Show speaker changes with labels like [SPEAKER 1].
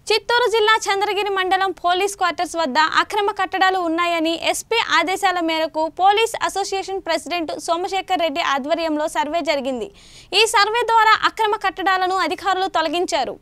[SPEAKER 1] చిత్తూరు జిల్లా చంద్రగిరి మండలం police quarters వద్ద అక్రమ కట్టడాలు ఉన్నాయని ఎస్పీ ఆదేశాల మేరకు police association president Somashekar Reddy ఆధ్వర్యంలో సర్వే జరిగింది। ఈ సర్వే ద్వారా అక్రమ కట్టడాలను అధికారులు తొలగించారు।